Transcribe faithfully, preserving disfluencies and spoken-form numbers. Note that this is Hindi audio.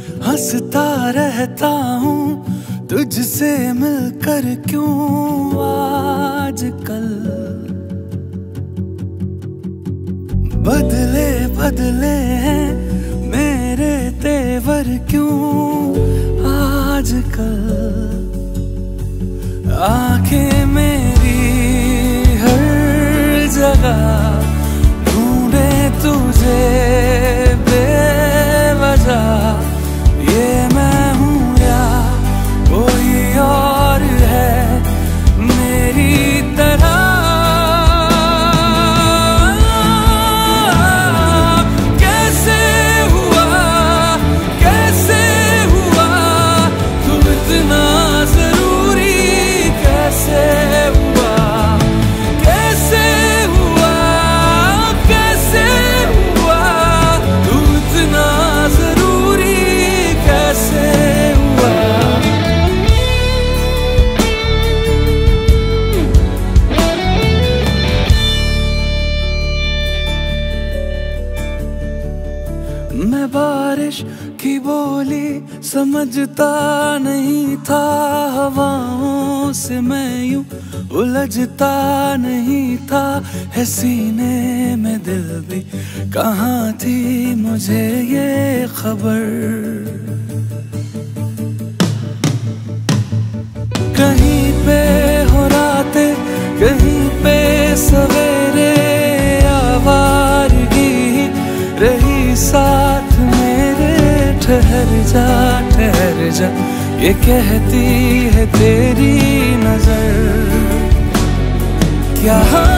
हंसता रहता हूँ तुझसे मिलकर, क्यों आजकल बदले बदले हैं मेरे तेवर, क्यों आजकल आंखें मेरी हर जगह ढूंढे तुझे बेवजह, ये मैं हूँ या कोई और है मेरी तरह। कैसे हुआ कैसे हुआ तू इतना जरूरी, कैसे हुआ कैसे हुआ कैसे हुआ तू इतना जरूरी, कैसे हुआ। मैं बारिश की बोली समझता नहीं था, हवाओं से मैं यूं उलझता नहीं था, है सीने में दिल भी कहाँ थी मुझे ये खबर। कहीं पे हो रातें कहीं पे सवेरे, आवारगी रही साथ मेरे, ठहर जा ठहर जा ये कहती है तेरी नजर, क्या